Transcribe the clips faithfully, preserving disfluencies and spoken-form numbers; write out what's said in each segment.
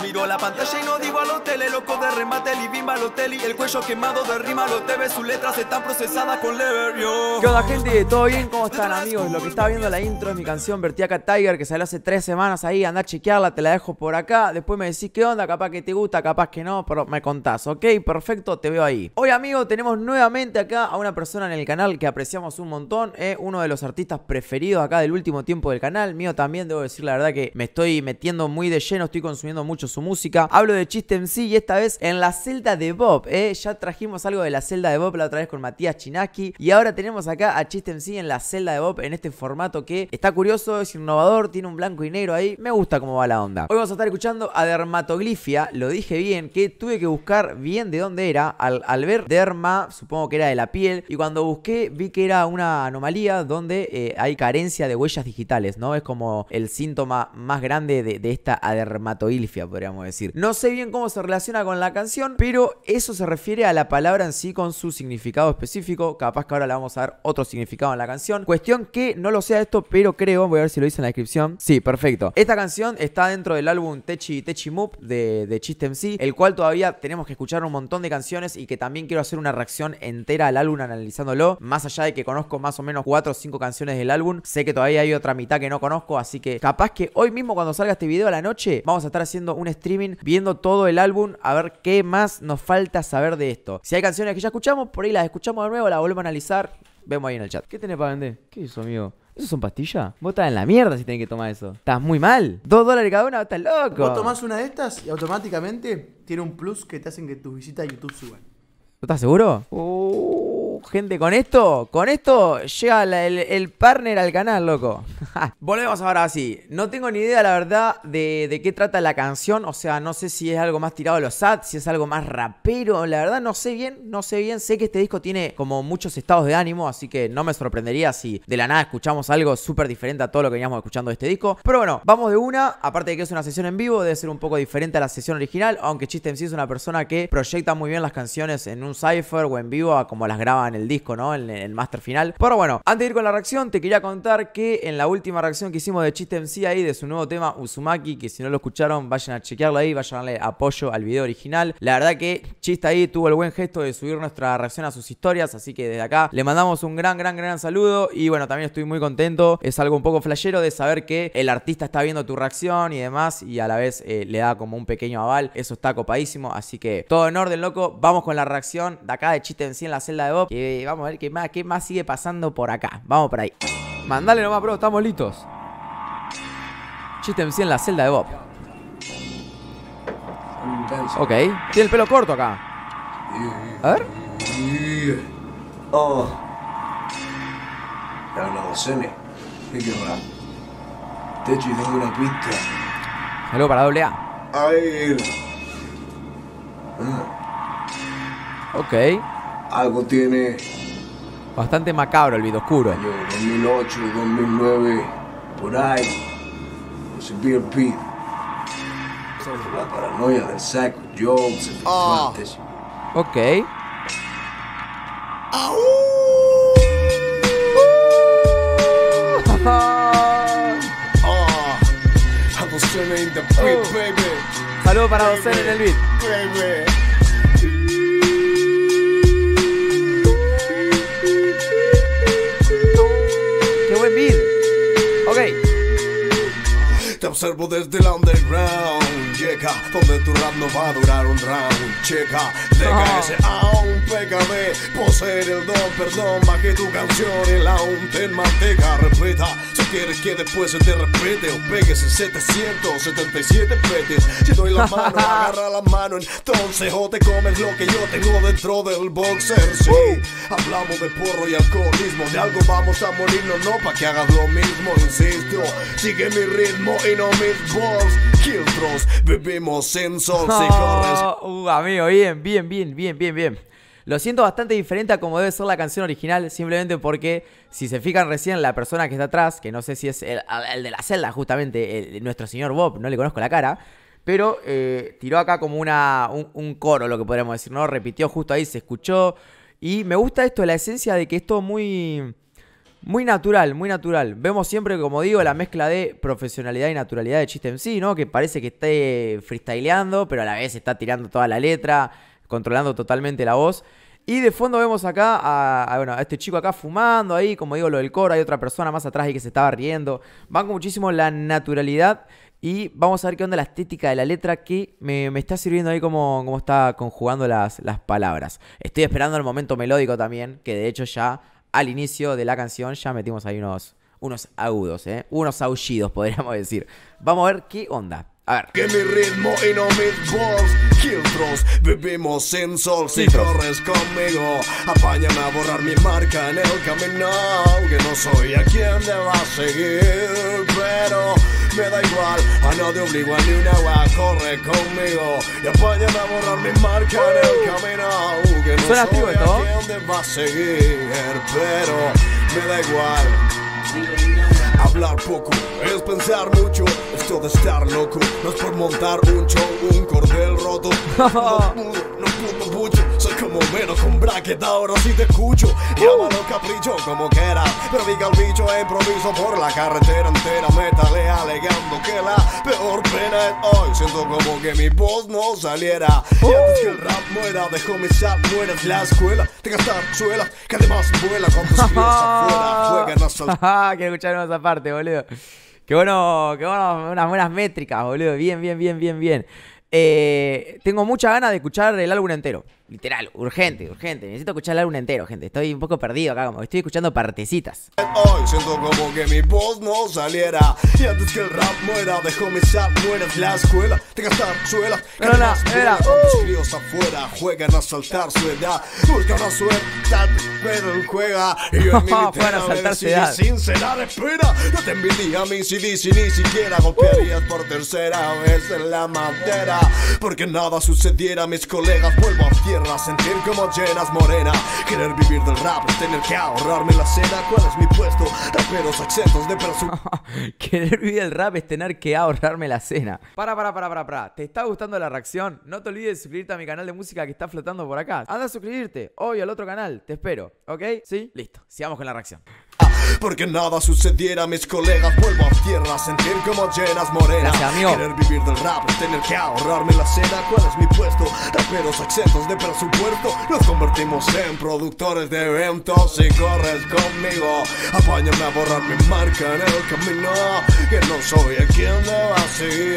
Miro la pantalla y no digo a los tele, loco de remate, y bimba los tele, el cuello quemado de rima los T V, sus letras están procesadas con lever, yo. ¿Qué onda, gente? ¿Todo bien? ¿Cómo están, amigos? Lo que está viendo la intro es mi canción Vertiaca Tiger, que salió hace tres semanas ahí. Andá a chequearla, te la dejo por acá. Después me decís qué onda, capaz que te gusta, capaz que no, pero me contás, ¿ok? Perfecto, te veo ahí. Hoy, amigos, tenemos nuevamente acá a una persona en el canal que apreciamos un montón. Es uno de los artistas preferidos acá del último tiempo del canal. Mío también, debo decir la verdad que me estoy metiendo muy de lleno, estoy consumiendo mucho su música. Hablo de Chiste M C y esta vez en la celda de Bob, ¿eh? Ya trajimos algo de la celda de Bob la otra vez con Matías Chinaski. Y ahora tenemos acá a Chiste M C en la celda de Bob en este formato que está curioso, es innovador, tiene un blanco y negro ahí. Me gusta cómo va la onda. Hoy vamos a estar escuchando a Dermatoglifia. Lo dije bien, que tuve que buscar bien de dónde era. Al, al ver derma, supongo que era de la piel. Y cuando busqué, vi que era una anomalía donde eh, hay carencia de huellas digitales, ¿no? Es como el síntoma más grande de, de esta adermatoglifia, podríamos decir. No sé bien cómo se relaciona con la canción, pero eso se refiere a la palabra en sí con su significado específico. Capaz que ahora le vamos a dar otro significado en la canción. Cuestión que no lo sea esto, pero creo, voy a ver si lo dice en la descripción. Sí, perfecto. Esta canción está dentro del álbum Techi Techi Move de, de Chiste M C, el cual todavía tenemos que escuchar un montón de canciones y que también quiero hacer una reacción entera al álbum analizándolo. Más allá de que conozco más o menos cuatro o cinco canciones del álbum, sé que todavía hay otra mitad que no conozco, así que capaz que hoy mismo cuando salga este video a la noche vamos a estar haciendo un streaming viendo todo el álbum a ver qué más nos falta saber de esto. Si hay canciones que ya escuchamos, por ahí las escuchamos de nuevo, las volvemos a analizar. Vemos ahí en el chat. ¿Qué tenés para vender? ¿Qué es eso, amigo? ¿Eso son pastillas? Vos estás en la mierda si tenés que tomar eso. Estás muy mal. Dos dólares cada una, estás loco. Vos tomás una de estas y automáticamente tiene un plus que te hacen que tus visitas a YouTube suban. ¿Estás seguro? Uh, gente, con esto, con esto llega la, el, el partner al canal, loco. Volvemos ahora así. No tengo ni idea, la verdad, de, de qué trata la canción. O sea, no sé si es algo más tirado a los sad, si es algo más rapero. La verdad, no sé bien, no sé bien. Sé que este disco tiene como muchos estados de ánimo, así que no me sorprendería si de la nada escuchamos algo súper diferente a todo lo que veníamos escuchando de este disco. Pero bueno, vamos de una. Aparte de que es una sesión en vivo, debe ser un poco diferente a la sesión original, aunque Chiste M C es una persona que proyecta muy bien las canciones en un cypher o en vivo a como las graba en el disco, ¿no? En el master final. Pero bueno, antes de ir con la reacción, te quería contar que en la última reacción que hicimos de Chiste M C ahí, de su nuevo tema Uzumaki, que si no lo escucharon, vayan a chequearlo ahí, vayan a darle apoyo al video original. La verdad que Chiste ahí tuvo el buen gesto de subir nuestra reacción a sus historias, así que desde acá le mandamos un gran, gran, gran saludo. Y bueno, también estoy muy contento. Es algo un poco flashero de saber que el artista está viendo tu reacción y demás, y a la vez eh, le da como un pequeño aval. Eso está copadísimo, así que todo en orden, loco. Vamos con la reacción de acá de Chiste M C en la celda de Bob, que vamos a ver qué más, qué más sigue pasando por acá. Vamos por ahí. Mandale nomás, bro, estamos listos. Chiste M C en la celda de Bob. Ok, tiene el pelo corto acá. A ver. Oh. Habla Cene. ¿Qué querrá? Techi, tengo una pista. Saludo para doble A. Ay. Ok. Algo tiene. Bastante macabro el video oscuro. Año dos mil ocho, dos mil nueve, por ahí. Severe Pete. La paranoia del saco, jokes, Oh. efectuantes. Ok. Oh. Algo Cene in the beat, baby. Saludo para Docen en el beat. Baby. Qué buen beat. Ok. Te observo desde el underground. Llega donde tu rap no va a durar un round. Checa, deja Oh. ese aún. Pégame, poseer el don. Perdón, bajé tu canción y la unte en manteca. Respeta, si quieres que después se te respete o pegues en setecientos setenta y siete petes. Si doy la mano, agarra la mano. Entonces o te comes lo que yo tengo dentro del boxer. Sí, hablamos de porro y alcoholismo. De algo vamos a morirnos, no pa' que hagas lo mismo. Insisto, sigue mi ritmo y no mis balls. Kill throws, vivimos en sol. Si corres. Uh, amigo, bien, bien, bien, bien, bien, bien. Lo siento bastante diferente a como debe ser la canción original, simplemente porque si se fijan recién la persona que está atrás, que no sé si es el, el de la celda justamente, el, nuestro señor Bob, no le conozco la cara, pero eh, tiró acá como una, un, un coro, lo que podríamos decir, ¿no? Repitió justo ahí, se escuchó, y me gusta esto, la esencia de que es todo muy... Muy natural, muy natural. Vemos siempre, como digo, la mezcla de profesionalidad y naturalidad de Chiste M C, ¿no? Que parece que esté freestyleando, pero a la vez está tirando toda la letra, controlando totalmente la voz. Y de fondo vemos acá a, a, bueno, a este chico acá fumando ahí, como digo, lo del coro. Hay otra persona más atrás ahí que se estaba riendo. Van con muchísimo la naturalidad. Y vamos a ver qué onda la estética de la letra que me, me está sirviendo ahí como, como está conjugando las, las palabras. Estoy esperando el momento melódico también, que de hecho ya al inicio de la canción ya metimos ahí unos, unos agudos, ¿eh? Unos aullidos, podríamos decir. Vamos a ver qué onda. A ver. Que mi ritmo y no mis balls. Kiltros, vivimos sin sol. Si corres conmigo, apáñame a borrar mi marca en el camino. Que no soy a quien debas seguir, pero me da igual, a nadie obligo a ni una agua. Corre conmigo y apáñame a borrar mi marca en el camino. Que no soy a quien debas seguir, pero me da igual. Hablar poco es pensar mucho. Esto de estar loco no es por montar un show, un cordel roto. No pudo, no pudo mucho. Soy como menos con bracket, ahora sí te escucho. Llámalo capricho como quieras, pero diga el bicho e improviso por la carretera entera. Métale alegando que la peor pena es hoy. Siento como que mi voz no saliera. Y antes que el rap muera, dejo mi sal, mueres la escuela. Te gastar suelas, que además vuela con tus críos afuera. Juegan a saltar. Quiero escuchar esa parte, boludo. Qué bueno, qué bueno, unas buenas métricas, boludo. Bien, bien, bien, bien, bien. Eh, tengo muchas ganas de escuchar el álbum entero. Literal, urgente, urgente. Necesito escuchar el álbum entero, gente. Estoy un poco perdido acá, como que estoy escuchando partecitas. Hoy siento como que mi voz no saliera. Y antes que el rap muera, dejo mi sal, mueres la escuela. Te gastar suelas, que no, no, era. Tus críos afuera juegan a saltar su edad. Buscan a suelta, pero él juega. Y yo en mi juegan a saltar su edad. Sin cenar, espera. No te envidia a mí si dice ni siquiera golpearías por tercera vez en la madera. Porque nada sucediera, mis colegas vuelvo a tierra, sentir como llenas morena. Querer vivir del rap es tener que ahorrarme la cena. ¿Cuál es mi puesto? Raperos exentos de presupuesto. Querer vivir del rap es tener que ahorrarme la cena. Para, para, para, para, para. ¿Te está gustando la reacción? No te olvides de suscribirte a mi canal de música que está flotando por acá. Anda a suscribirte hoy al otro canal. Te espero, ¿ok? ¿Sí? Listo. Sigamos con la reacción. Porque nada sucediera, mis colegas vuelvo a tierra, sentir como llenas morena. Gracias, amigo. Querer vivir del rap es tener que ahorrarme la cena. ¿Cuál es mi puesto? Raperos exentos de presupuesto. Nos convertimos en productores de eventos. Si corres conmigo, apáñame a borrar mi marca en el camino. Que no soy a quien deba seguir,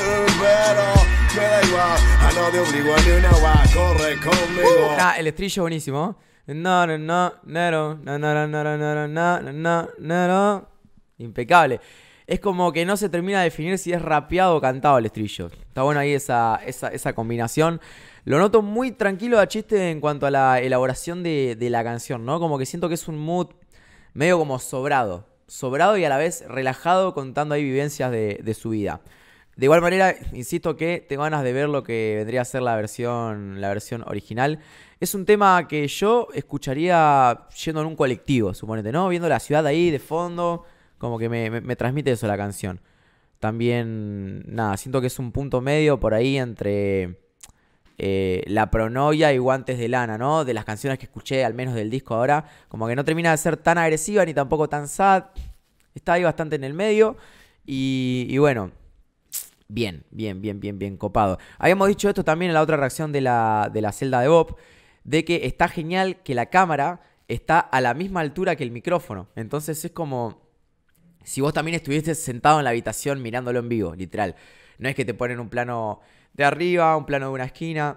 pero me da igual, a nadie obligo a ni una agua. Corre conmigo. Ah, el estribillo buenísimo. No, no, no, no, no, no, no, no, no, no, no, no, no. Impecable. Es como que no se termina de definir si es rapeado o cantado el estribillo. Está bueno ahí esa, esa, esa combinación. Lo noto muy tranquilo a Chiste en cuanto a la elaboración de, de la canción, ¿no? Como que siento que es un mood medio como sobrado. Sobrado y a la vez relajado, contando ahí vivencias de, de su vida. De igual manera, insisto que tengo ganas de ver lo que vendría a ser la versión, la versión original. Es un tema que yo escucharía yendo en un colectivo, suponete, ¿no? Viendo la ciudad ahí de fondo, como que me, me, me transmite eso la canción. También, nada, siento que es un punto medio por ahí entre eh, La Pronoia y Guantes de Lana, ¿no? De las canciones que escuché, al menos del disco ahora, como que no termina de ser tan agresiva ni tampoco tan sad. Está ahí bastante en el medio y, y bueno... Bien, bien, bien, bien, bien copado. Habíamos dicho esto también en la otra reacción de la, de la celda de Bob, de que está genial que la cámara está a la misma altura que el micrófono. Entonces es como si vos también estuvieses sentado en la habitación mirándolo en vivo, literal. No es que te ponen un plano de arriba, un plano de una esquina,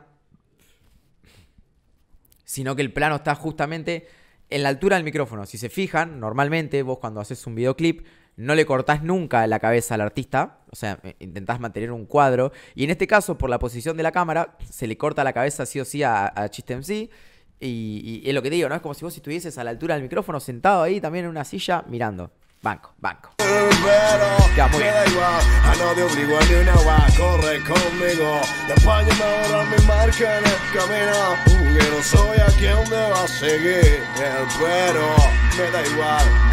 sino que el plano está justamente en la altura del micrófono. Si se fijan, normalmente vos cuando haces un videoclip no le cortás nunca la cabeza al artista, o sea, intentás mantener un cuadro, y en este caso, por la posición de la cámara, se le corta la cabeza sí o sí a, a Chiste M C, y, y es lo que digo, ¿no? Es como si vos estuvieses a la altura del micrófono, sentado ahí también en una silla, mirando. Banco, banco. Ya, muy bien. A nadie obligo a ni una agua. Corre conmigo y apáñame a borrar mi marca en el camino. Que no soy a quien deba seguir, pero me da igual.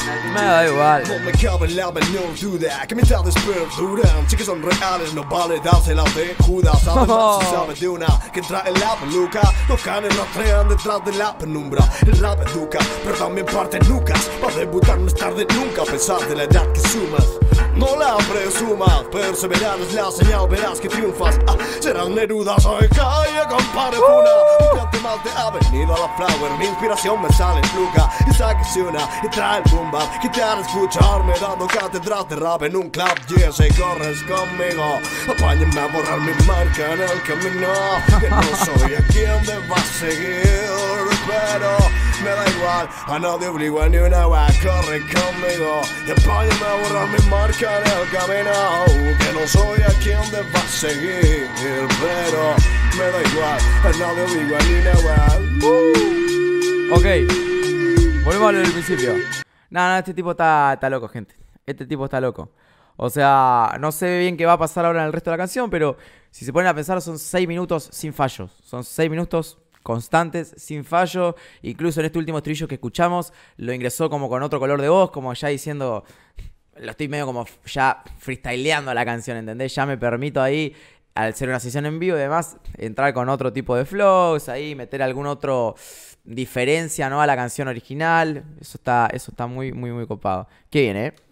Me da igual. No me cabe la menor duda que mitades perduran. Sí que son reales, no vale dárselas de Judas. Saben más si sabe de una que trae la peluca. Los canes no crean detrás de la penumbra. El rap educa, pero también parte nucas. Para debutar no es tarde nunca, a pesar de la edad que sumas. No la presumas, perseverar es la señal, verás que triunfas. Ah, serán Nerudas o de calle con parefuna. Un cante más de avenida a la flower, mi inspiración me sale fluca. Y saques una y trae el boom bap. Quitar escucharme dando cátedras de rap en un club. Yeah, si corres conmigo, apáñame a borrar mi marca en el camino. Que no soy a quien debas seguir, pero me da igual, a nadie obligo a ni una va, corre conmigo y apáñame a borrar mi marca en el camino. Que no soy a quien debas seguir, pero me da igual, a nadie obligo a ni una va. Ok, volvemos a lo del principio. No, no, este tipo está, está loco, gente. Este tipo está loco. O sea, no sé bien qué va a pasar ahora en el resto de la canción, pero si se ponen a pensar son seis minutos sin fallos. Son seis minutos constantes, sin fallo. Incluso en este último estribillo que escuchamos, lo ingresó como con otro color de voz, como ya diciendo, lo estoy medio como ya freestyleando la canción, ¿entendés? Ya me permito ahí, al ser una sesión en vivo y demás, entrar con otro tipo de flows, ahí meter algún otro diferencia, ¿no?, a la canción original. Eso está, eso está muy, muy, muy copado. Qué bien, ¿eh?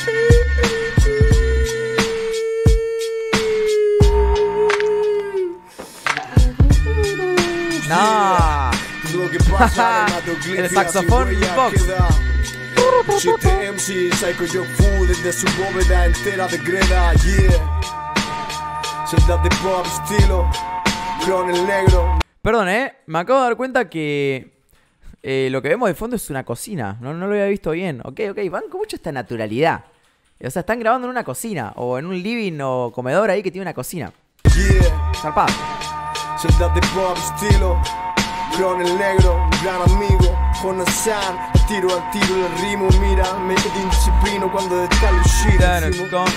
No. Lo que pasa el saxofón beatbox. siete M C, Psycho Joe Fu desde su bóveda entera de greda, yeah. Celda de pop estilo, con el negro. Perdón, eh, me acabo de dar cuenta que eh, lo que vemos de fondo es una cocina. No, no lo había visto bien. Ok, ok, van con mucho esta naturalidad. O sea, están grabando en una cocina o en un living o comedor ahí que tiene una cocina. Yeah. Zarpado. Celda de pop estilo, con el negro, un gran amigo, Jonasan, tiro al tiro el rimo, mira, me indisciplino cuando está lucida. Estamos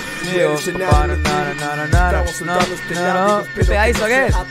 soltando este látigo, ¿qué pegadito qué es?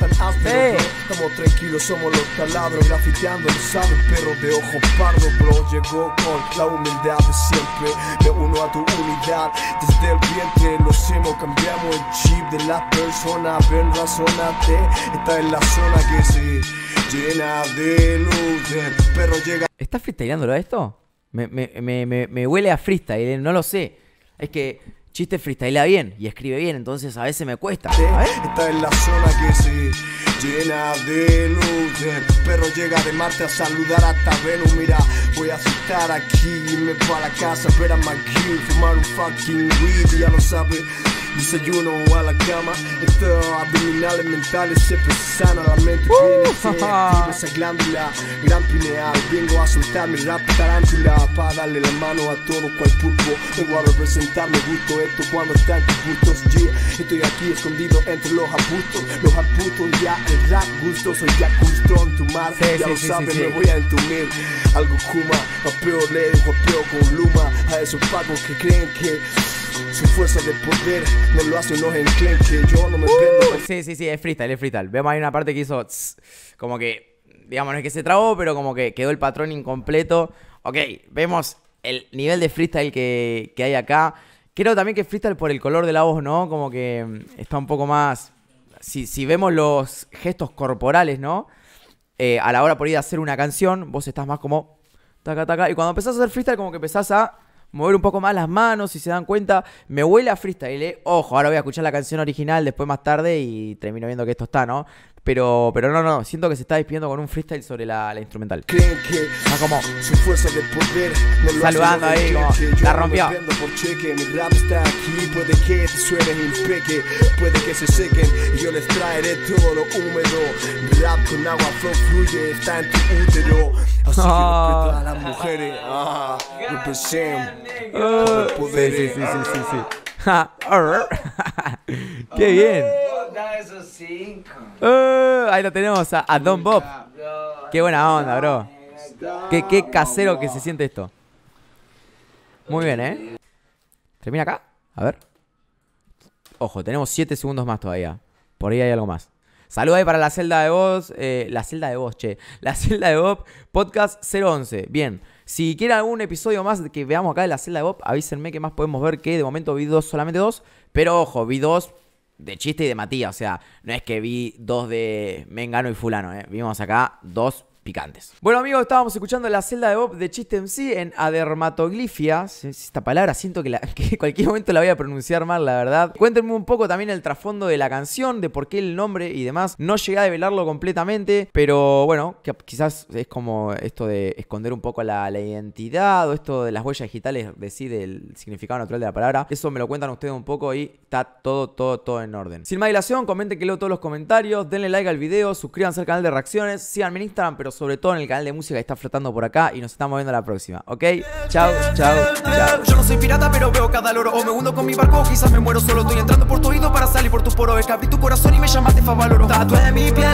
Estamos tranquilos, somos los taladros, grafiteando, lo sabe el perro de ojo pardo, bro. Llegó con la humildad de siempre, me uno a tu unidad, desde el vientre lo hacemos, cambiamos el chip de la persona, ven, razónate, esta es la zona que se llena de luz, el perro llega. ¿Estás freestyleándolo a esto? Me, me, me, me, me huele a freestyle, no lo sé. Es que Chiste freestylea bien y escribe bien, entonces a veces me cuesta. A ver. Esta es la zona que se llena de luz. El perro llega de Marte a saludar hasta Venus. Mira, voy a estar aquí y me voy a la casa a ver a McGill, fumar un fucking weed, ya lo sabe. Desayuno a la cama, estos abdominales mentales se sana, la mente viene activa esa glándula gran pineal. Vengo a soltar mi rap tarántula para darle la mano a todo cual pulpo. Vengo a representar, me gusto esto cuando están tus gustos. Yeah, estoy aquí escondido entre los arbustos, los arbustos, ya el rap gusto. Soy ya justo en tu mar, sí, ya sí, lo sí, sabes, sí, me sí. voy a entumir. Algo kuma, rapeo leo, rapeo con luma. A esos pagos que creen que su fuerza de poder no lo hace unos enclenques. Yo no me prendo. Uh, sí, sí, sí, es freestyle, es freestyle. Vemos ahí una parte que hizo tss, como que, digamos, no es que se trabó, pero como que quedó el patrón incompleto. Ok, vemos el nivel de freestyle que, que hay acá. Creo también que freestyle por el color de la voz, ¿no? Como que mm, está un poco más... Si, si vemos los gestos corporales, ¿no? Eh, a la hora por ir a hacer una canción, vos estás más como... Taca, taca. Y cuando empezás a hacer freestyle, como que empezás a mover un poco más las manos, si se dan cuenta. Me huele a freestyle, ¿eh? Ojo, ahora voy a escuchar la canción original después más tarde y termino viendo que esto está, ¿no? Pero, pero no, no, siento que se está despidiendo con un freestyle sobre la, la instrumental. Creen que Está como su fuerza de poder no lo saludando hace ahí, unos como enclenques. la Yo no rompió. me prendo por cheque, mi rap está aquí. Puede que te suenen impeque, puede que se sequen y yo les traeré todo lo húmedo. Rap con agua flow fluye, está en tu útero. Así que Oh. respeto a las mujeres. Ah, represent. Uh, sí, Poder. sí, sí, sí, sí, sí. Ja, arr. Qué bien. Da esos cinco. Uh, ahí lo tenemos a, a Don Bob. Qué buena onda, bro. Qué, qué casero que se siente esto. Muy bien, ¿eh? ¿Termina acá? A ver. Ojo, tenemos siete segundos más todavía. Por ahí hay algo más. Saludos ahí para la celda de voz, eh, la celda de voz, che, la celda de Bob, podcast cero once. Bien, si quieren algún episodio más que veamos acá de la celda de Bob, avísenme que más podemos ver, que de momento vi dos, solamente dos, pero ojo, vi dos de Chiste y de Matías, o sea, no es que vi dos de Mengano y Fulano, eh, vimos acá dos picantes. Bueno amigos, estábamos escuchando la celda de Bob de Chiste M C en adermatoglifia. Esta palabra siento que, la, que en cualquier momento la voy a pronunciar mal, la verdad. Cuéntenme un poco también el trasfondo de la canción, de por qué el nombre y demás. No llegué a develarlo completamente, pero bueno, que quizás es como esto de esconder un poco la, la identidad, o esto de las huellas digitales, decir el significado natural de la palabra. Eso me lo cuentan ustedes un poco y está todo, todo, todo en orden. Sin más dilación, comenten que leo todos los comentarios, denle like al video, suscríbanse al canal de reacciones, síganme en Instagram, pero sobre todo en el canal de música que está flotando por acá, y nos estamos viendo la próxima, ¿ok? Chao, chao, chao. Yo no soy pirata, pero veo cada loro. O me hundo con mi barco, o quizás me muero solo. Estoy entrando por tu oído para salir por tu poro. Es que abrí tu corazón y me llamaste Favaloro. Tatué mi piel.